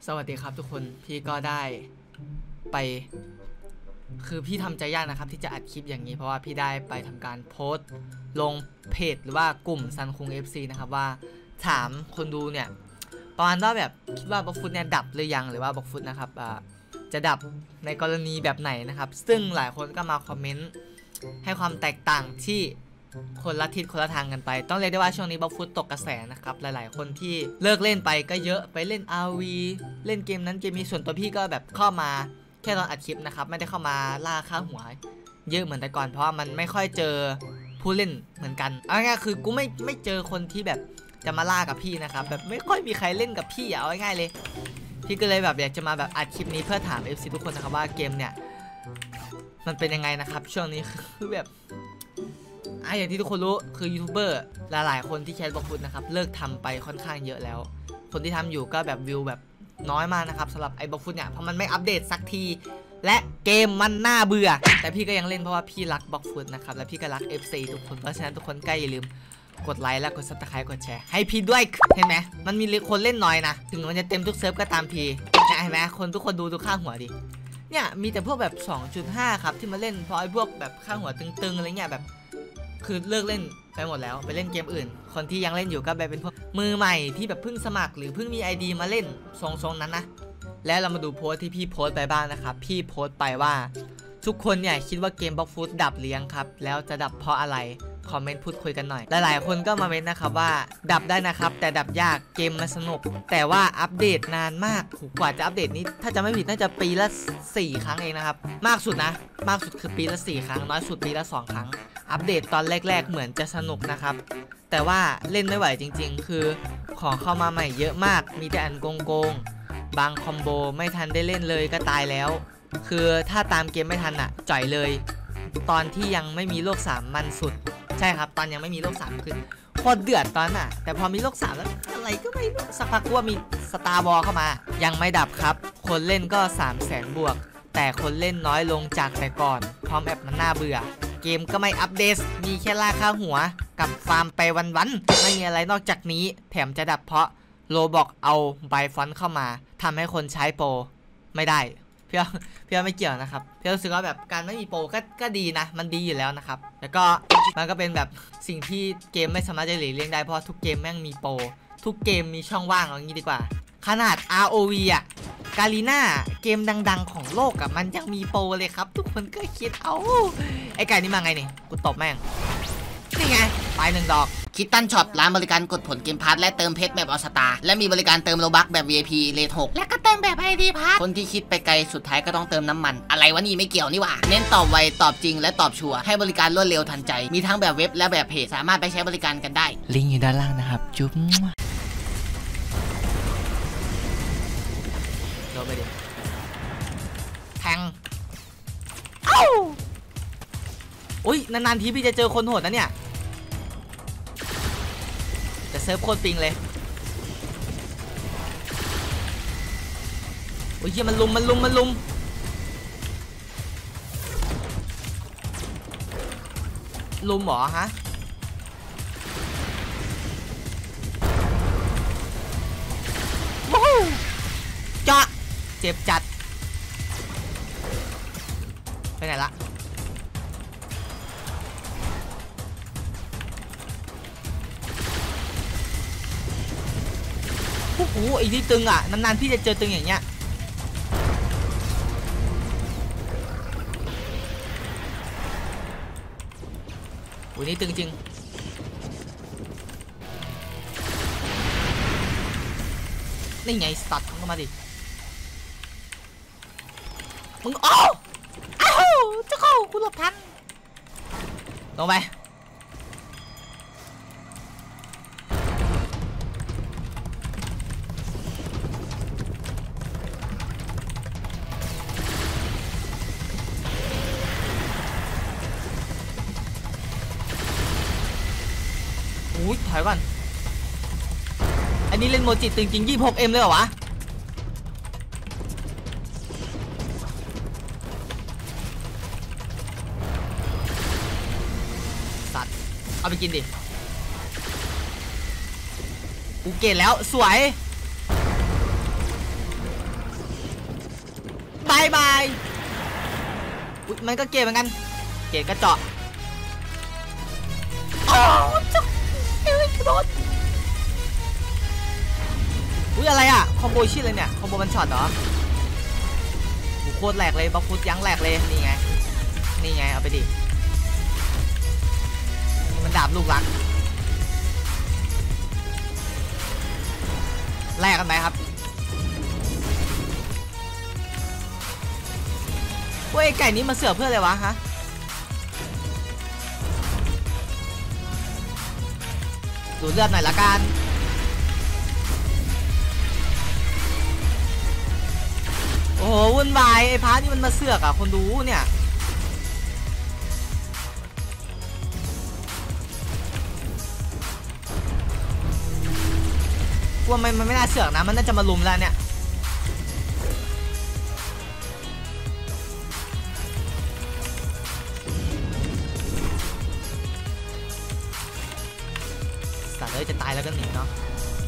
สวัสดีครับทุกคนพี่ก็ได้ไปคือพี่ทำใจยากนะครับที่จะอัดคลิปอย่างนี้เพราะว่าพี่ได้ไปทำการโพสต์ลงเพจหรือว่ากลุ่มซันคุง FC นะครับว่าถามคนดูเนี่ยประมาณว่าแบบคิดว่าบล็อกฟุตเนี่ยดับหรือยังหรือว่าบล็อกฟุตนะครับจะดับในกรณีแบบไหนนะครับซึ่งหลายคนก็มาคอมเมนต์ให้ความแตกต่างที่คนละทิศคนละทางกันไปต้องเรียกได้ว่าช่วงนี้บล็อกฟุตตกกระแสนะครับหลายๆคนที่เลิกเล่นไปก็เยอะไปเล่น RV เล่นเกมนั้นเกมนี้ส่วนตัวพี่ก็แบบเข้ามาแค่ตอนอัดคลิปนะครับไม่ได้เข้ามาล่าค่าหัวเยอะเหมือนแต่ก่อนเพราะว่ามันไม่ค่อยเจอผู้เล่นเหมือนกันเอาง่ายๆคือกูไม่เจอคนที่แบบจะมาล่ากับพี่นะครับแบบไม่ค่อยมีใครเล่นกับพี่เอาง่ายๆเลยพี่ก็เลยแบบอยากจะมาแบบอัดคลิปนี้เพื่อถาม FC ทุกคนนะครับว่าเกมเนี่ยมันเป็นยังไงนะครับช่วงนี้คือแบบอย่างที่ทุกคนรู้คือยูทูบเบอร์หลายๆคนที่แคสบล็อกฟุตนะครับเลิกทำไปค่อนข้างเยอะแล้วคนที่ทำอยู่ก็แบบวิวแบบน้อยมากนะครับสำหรับไอ้บล็อกฟุตเนี่ยเพราะมันไม่อัปเดตสักทีและเกมมันน่าเบื่อแต่พี่ก็ยังเล่นเพราะว่าพี่รักบล็อกฟุตนะครับและพี่ก็รัก FC ทุกคนเพราะฉะนั้นทุกคนก็อย่าลืมกดไลค์และกด Subscribe กดแชร์ให้พี่ด้วยเห็นไหมมันมีคนเล่นน้อยนะถึงมันจะเต็มทุกเซิร์ฟก็ตามพี่เห็นไหมทุกคนดูค่าหัวดิเนี่ยมีแต่พวกแบบ 2.5 ครับที่มาเล่นเพราะไอ้พวกแบบค่าหัวตึงๆอะไรเงี้ยแบบคือเลิกเล่นไปหมดแล้วไปเล่นเกมอื่นคนที่ยังเล่นอยู่ก็แบบเป็นพวกมือใหม่ที่แบบเพิ่งสมัครหรือเพิ่งมี ID มาเล่นทรงๆนั้นนะแล้วเรามาดูโพสที่พี่โพสไปบ้างนะครับพี่โพสไปว่าทุกคนเนี่ยคิดว่าเกมบล็อกฟุตดับหรือยังครับแล้วจะดับเพราะอะไรคอมเมนต์พูดคุยกันหน่อยหลายๆคนก็มาเม้นนะครับว่าดับได้นะครับแต่ดับยากเกมมันสนุกแต่ว่าอัปเดตนานมากกว่าจะอัปเดตนี้ถ้าจะไม่ผิดน่าจะปีละ4 ครั้งเองนะครับมากสุดนะมากสุดคือปีละ4 ครั้งน้อยสุดปีละ2 ครั้งอัปเดตตอนแรกๆเหมือนจะสนุกนะครับแต่ว่าเล่นไม่ไหวจริงๆคือของเข้ามาใหม่เยอะมากมีแต่อันโกงบางคอมโบไม่ทันได้เล่นเลยก็ตายแล้วคือถ้าตามเกมไม่ทันอ่ะจ่อยเลยตอนที่ยังไม่มีโลก3มันสุดใช่ครับตอนยังไม่มีโลก3คือโคตรเดือดตอนน่ะแต่พอมีโลก3แล้วอะไรก็ไม่รู้สักพักว่ามีสตาร์บอลเข้ามายังไม่ดับครับคนเล่นก็ 300,000 บวกแต่คนเล่นน้อยลงจากแต่ก่อนพร้อมแอปมันน่าเบื่อเกมก็ไม่อัปเดตมีแค่ล่าค่าหัวกับฟาร์มไปวันๆไม่มีอะไรนอกจากนี้แถมจะดับเพราะโลบอกเอาไบฟอนต์เข้ามาทำให้คนใช้โปรไม่ได้พี่ไม่เกี่ยวนะครับพี่รู้สึกว่าแบบการไม่มีโปรก็ดีนะมันดีอยู่แล้วนะครับแล้วก็มันก็เป็นแบบสิ่งที่เกมไม่สามารถจะหลีกเลี่ยงได้เพราะทุกเกมแม่งมีโปรทุกเกมมีช่องว่างอย่างนี้ดีกว่าขนาด ROV อ่ะกาลีน่าเกมดังๆของโลกอ่ะมันยังมีโปรเลยครับทุกคนก็คิดเอาไอ้ไก่นี่มาไงนี่กูตบแม่งนี่ไงไป1 ดอกคิตตันช็อปร้านบริการกดผลเกมพาร์ทและเติมเพชรแบบออสตาและมีบริการเติมโลบัคแบบ VIP เลท 6และก็เติมแบบ ID พาร์ทคนที่คิดไปไกลสุดท้ายก็ต้องเติมน้ำมันอะไรวะนี่ไม่เกี่ยวนี่หว่าเน้นตอบไวตอบจริงและตอบชัวร์ให้บริการรวดเร็วทันใจมีทั้งแบบเว็บและแบบเพจสามารถไปใช้บริการกันได้ลิงก์อยู่ด้านล่างนะครับจุ๊บโดนไปดิแทงเอ้าอุ้ยนานๆทีพี่จะเจอคนโหดนะเนี่ยแต่เซิร์ฟโคตรปิงเลยโอ้ยมันลุมหรอฮะเจาะเจ็บจัดไปไหนละโอ้โหไอ้ที่ตึงอ่ะนานๆพี่จะเจอตึงอย่างเงี้ยโอ้ยนี่ตึงจริงนี่ไงสัตว์มึงก็มาดิมึงอ้าวเจ้าเข้ากูหลบทันลงไปถอยก่อนอันนี้เล่นโมจิตึงจริง 26M เลยเหรอวะสัตว์เอาไปกินดิกูเกตแล้วสวยายอุ๊ยมันก็เกตเหมือนกันเกตก็เจาะโอ้จ๊ะเอ้ยกระโดดอุ๊ยอะไรอ่ะคอมโบชิเลยเนี่ยคอมโบมันช็อตเหรอโคตรแหลกเลยบัฟฟุตยั้งแหลกเลยนี่ไงเอาไปดิมันดาบลูกรักแลกกันไหมครับเว้ยไก่นี้มาเสือกเพื่ออะไรวะฮะดูเลือดหน่อยละกันโอ้โหวุ่นวายไอ้พาร์ทนี่มันมาเสือกอ่ะคนดูเนี่ยว่ามันไม่น่าเสือกนะมันน่าจะมาลุมแล้วเนี่ยสัตว์เลยจะตายแล้วก็หนีเนาะ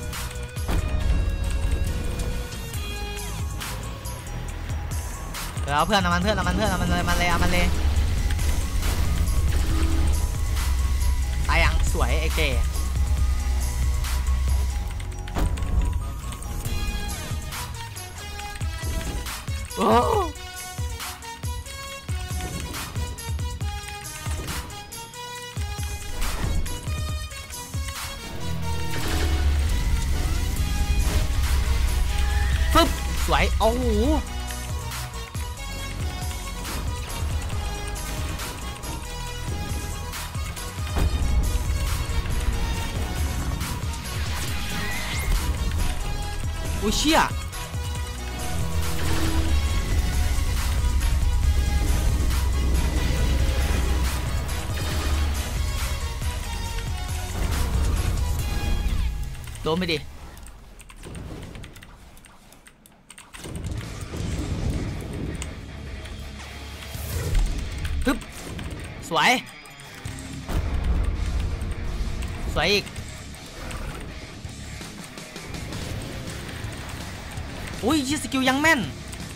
เดี๋ยวเอาเพื่อนเอามันเลยตายยังสวยไอ้เก๋โอ้ฟึบสวยโอ้โหอุ้ยเชี่ยโดนไปดิฮึบสวยอีกอุ้ยยี่สกิลยังแม่น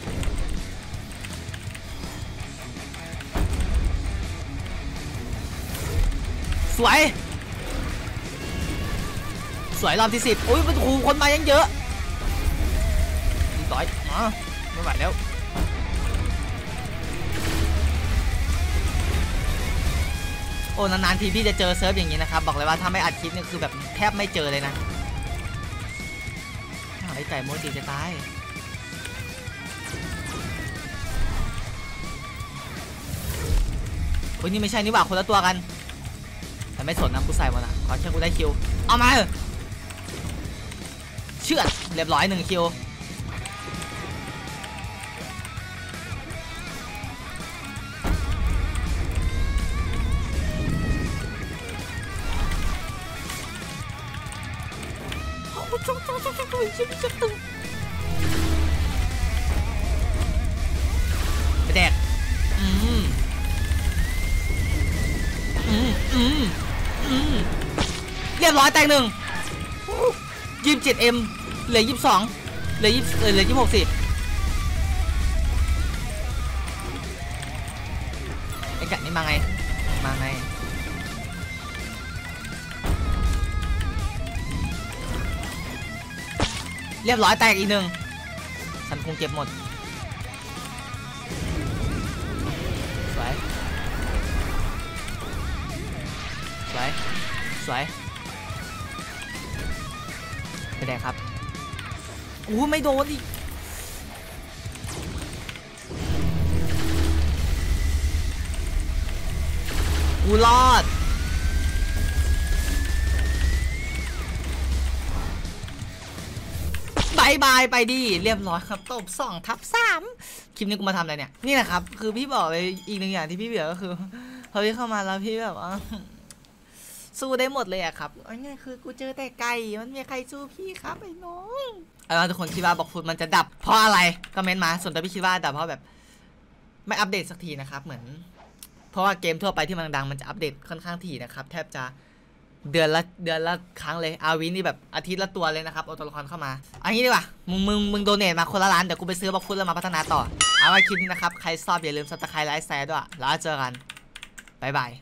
สวยรอบที่10อุ้ยมันคนมายังเยอะต่อยไม่ไหวแล้วโอ้นานๆทีพี่จะเจอเซิร์ฟอย่างนี้นะครับบอกเลยว่าถ้าไม่อัดคลิปนี่คือแบบแทบไม่เจอเลยนะไอ้ไก่โมจิจะตายโอ้ยนี่ไม่ใช่นี่หว่าคนละตัวกันแต่ไม่สนนะกูใส่หมดนะขอแค่กูได้คิวเอามาเชื่อเรียบร้อย1 คิวไปแดกเรียบร้อยแตก1 27M เหลือ22เหลือ26สิไอ้กัดนี่มาไงเรียบร้อยแตกอีก1ฉันคงเก็บหมดสวยไปแดกครับไม่โดนอีกรอดบายไปดิเรียบร้อยครับตบ2/3คลิปนี้กูมาทำอะไรเนี่ยนี่แหละครับคือพี่บอกเลยอีก1อย่างที่พี่เบียก็คือพอพี่เข้ามาแล้วพี่แบบว่าสู้ได้หมดเลยอะครับง่ายคือกูเจอแต่ไก่มันมีใครสู้พี่ครับไอ้น้องทุกคนคิดว่าบอกฟุตมันจะดับเพราะอะไรคอมเมนต์มาส่วนตัวพี่คิดว่าดับเพราะแบบไม่อัปเดตสักทีนะครับเหมือนเพราะว่าเกมทั่วไปที่มันดังมันจะอัปเดตค่อนข้างถี่นะครับแทบจะเดือนละครั้งเลยอาวินี่แบบอาทิตย์ละตัวเลยนะครับเอาตัวละครเข้ามาอันนี้ดีกว่ามึงโดเนทมาคนละล้านเดี๋ยวกูไปซื้อบล็อกฟุตแล้วมาพัฒนาต่อเอาไว้คลิปนี้นะครับใครชอบอย่าลืมซับสไครต์ไลค์แชร์ด้วยแล้วเจอกันบ๊ายบาย